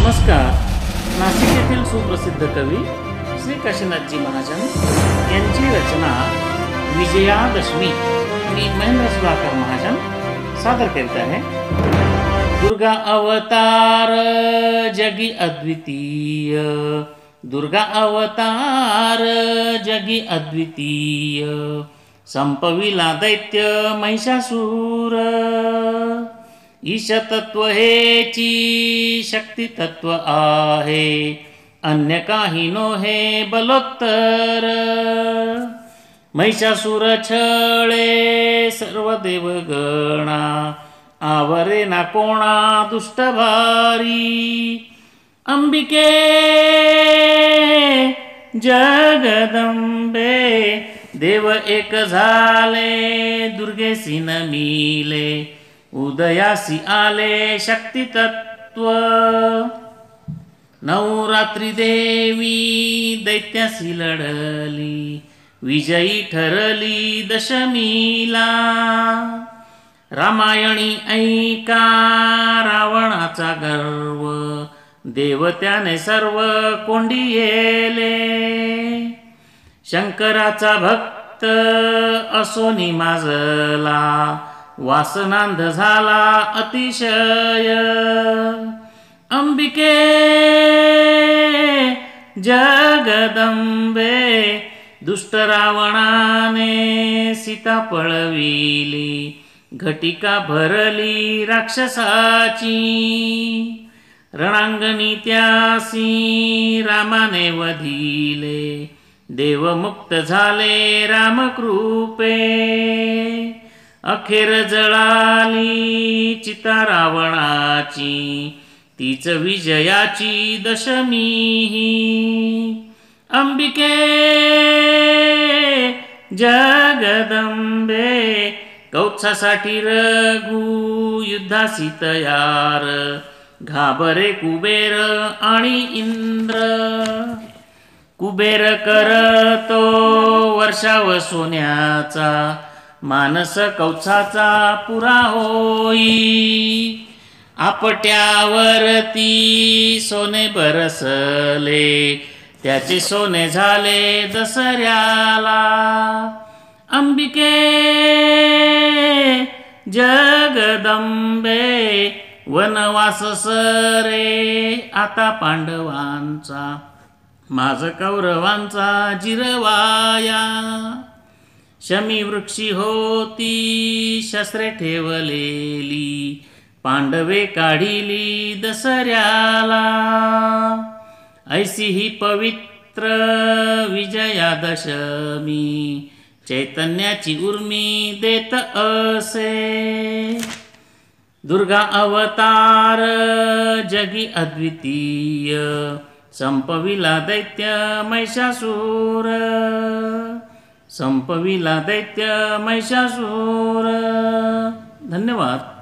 नमस्कार. नाशिक येथील सुप्रसिद्ध कवी श्री काशीनाथजी महाजन यांची रचना विजयादशमी मी महेंद्र सुधाकर महाजन सादर करते आहे. दुर्गा अवतार जगी अद्वितीय, दुर्गा अवतार जगी अद्वितीय, संपविला दैत्य महिषासूर. ईशतत्व हेची शक्ती तत्व आहे, अन्य काही नोहे बलोत्तर. महिषासूर छळे सर्व देवगणा, आवरे ना कोणा दुष्ट भारी. अंबिके जगदंबे देव एक झाले, दुर्गेसी नमिले उदयासी आले शक्ती तत्व. नवरात्री देवी दैत्यासी लढली, विजयी ठरली दशमीला. रामायणी ऐका रावणाचा गर्व, देवत्याने सर्व कोंडियेले. शंकराचा भक्त असोनी माजला, वासनांध झाला अतिशय. अंबिके जगदंबे दुष्ट रावणाने सीता पळविली, घटिका भरली राक्षसाची. रणांगणी त्यासी रामाने वधिले, देवमुक्त झाले रामकृपे. अखेर जळाली चिता रावणाची, तीच विजयाची दशमी ही. अंबिके जगदंबे कौत्सासाठी रघु युद्धासी तयार. घाबरे कुबेर आणि इंद्र, कुबेर करतो वर्षाव सोन्याचा, मानस कौत्साचा पुरा होई. आपट्यावरती सोने बरसले, त्याचे सोने झाले दसऱ्याला. अंबिके जगदंबे वनवास सरे आता पांडवांचा, माझ कौरवांचा जिरवाया. शमी वृक्षी होती शस्त्रे ठेवलेली, पांडवे काढिली दसऱ्याला. ऐसी ही पवित्र विजयादशमी, चैतन्याची उर्मी देत असे. दुर्गा अवतार जगी अद्वितीय, संपविला दैत्य महिषासूर. संपविला दैत्य महिषासूर. धन्यवाद.